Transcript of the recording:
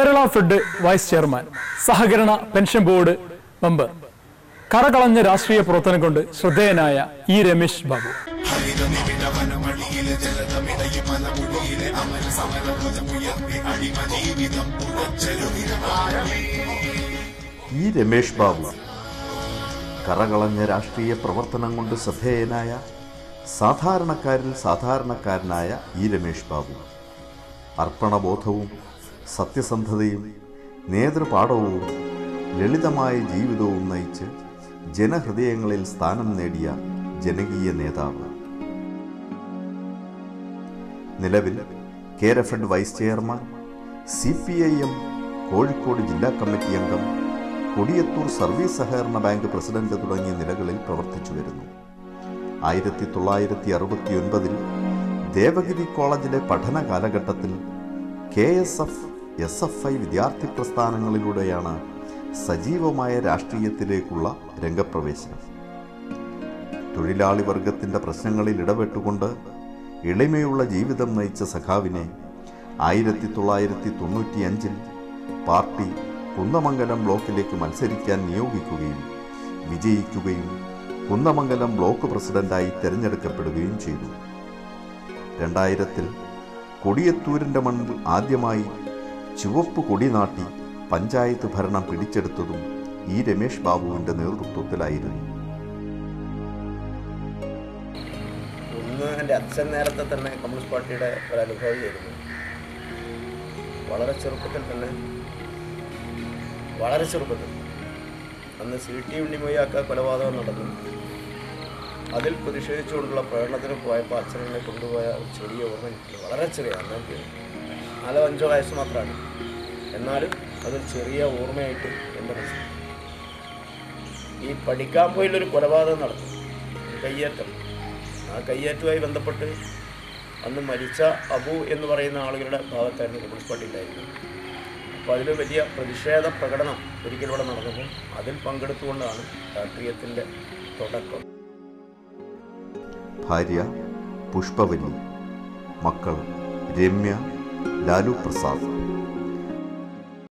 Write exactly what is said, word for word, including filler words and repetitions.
Kerala fed vice chairman, സഹകരണ pension board member, കറകളഞ്ഞ രാഷ്ട്രീയ പ്രവർത്തനം കൊണ്ട് ശ്രദ്ധേയനായ ഇ രമേശ് ബാബു. ഇ രമേശ് ബാബു കറകളഞ്ഞ രാഷ്ട്രീയ പ്രവർത്തനം കൊണ്ട് ശ്രദ്ധേയനായ സാധാരണക്കാരിൽ സാധാരണക്കാരനായ ഇ രമേശ് ബാബു അർപ്പണബോധവും സത്യസന്ധതയും നേതൃപാഠവും ലളിതമായ ജീവിതവും നയിച്ച് ജനഹൃദയങ്ങളിൽ സ്ഥാനം നേടിയ ജനകീയ നേതാവ്. നിലവിൽ Kerafed vice chairman, C P I M Kozhikode ജില്ലാ കമ്മിറ്റി അംഗം, കൊടിയത്തൂർ സർവീസ് സഹകരണ ബാങ്ക് പ്രസിഡന്റ് തുടങ്ങിയ നിലകളിൽ പ്രവർത്തിച്ചു വരുന്നു. ആയിരത്തി തൊള്ളായിരത്തി അറുപത്തി ഒൻപതിൽ ദേവഗിരി കോളേജിലെ പഠന കാലഘട്ടത്തിൽ K S F S F I വിദ്യാർത്ഥി പ്രസ്ഥാനങ്ങളിലൂടെയാണ് സജീവമായ രാഷ്ട്രീയത്തിലേക്കുള്ള രംഗപ്രവേശനം. തൊഴിലാളി വർഗത്തിൻ്റെ പ്രശ്നങ്ങളിൽ ഇടപെട്ടുകൊണ്ട് എളിമയുള്ള ജീവിതം നയിച്ച സഖാവിനെ ആയിരത്തി തൊള്ളായിരത്തി തൊണ്ണൂറ്റി അഞ്ചിൽ പാർട്ടി കുന്നമംഗലം ബ്ലോക്കിലേക്ക് മത്സരിക്കാൻ നിയോഗിക്കുകയും വിജയിക്കുകയും കുന്നമംഗലം ബ്ലോക്ക് പ്രസിഡന്റായി തിരഞ്ഞെടുക്കപ്പെടുകയും ചെയ്തു. രണ്ടായിരത്തിൽ കൊടിയത്തൂരിൻ്റെ മണ്ണിൽ ആദ്യമായി ചുവപ്പ് കൊടി നാട്ടി പഞ്ചായത്ത് ഭരണം പിടിച്ചെടുത്തതും ഇ രമേശ് ബാബുവിൻ്റെ നേതൃത്വത്തിലായിരുന്നു. ഇന്ന് എൻ്റെ അച്ഛൻ നേരത്തെ തന്നെ കമ്മ്യൂണിസ്റ്റ് പാർട്ടിയുടെ ഒരു അനുഭവിയായിരുന്നു. വളരെ ചെറുപ്പത്തിൽ തന്നെ വളരെ ചെറുപ്പത്തിൽ അന്ന് സി ടി ഉണ്ണിമൊയ്യാക്ക കൊലപാതകം നടന്നു. അതിൽ പ്രതിഷേധിച്ചുകൊണ്ടുള്ള പ്രകടനത്തിന് പോയപ്പോൾ അച്ഛനെ കൊണ്ടുപോയ ഒരു ചെറിയ ഓർമ്മ എനിക്ക് വളരെ ചെറിയ, എന്നാൽ നാലോ അഞ്ചോ വയസ്സ് മാത്രമാണ്. എന്നാലും അതൊരു ചെറിയ ഓർമ്മയായിട്ട് എൻ്റെ മനസ്സിൽ. ഈ പഠിക്കാൻ പോയുള്ളൊരു കൊലപാതകം നടന്നു, കയ്യേറ്റം. ആ കയ്യേറ്റവുമായി ബന്ധപ്പെട്ട് അന്ന് മരിച്ച അബു എന്ന് പറയുന്ന ആളുകളുടെ ഭാഗത്തായിരുന്നു കമ്മ്യൂണിസ്റ്റ് പാർട്ടി ഉണ്ടായിരുന്നത്. അപ്പോൾ അതിൽ വലിയ പ്രതിഷേധ പ്രകടനം ഒരിക്കലൂടെ നടന്നപ്പോൾ അതിൽ പങ്കെടുത്തുകൊണ്ടാണ് രാഷ്ട്രീയത്തിൻ്റെ തുടക്കം. ഭാര്യ പുഷ്പവല്ലി, മക്കൾ രമ്യ, ലാലു പ്രസാദ്.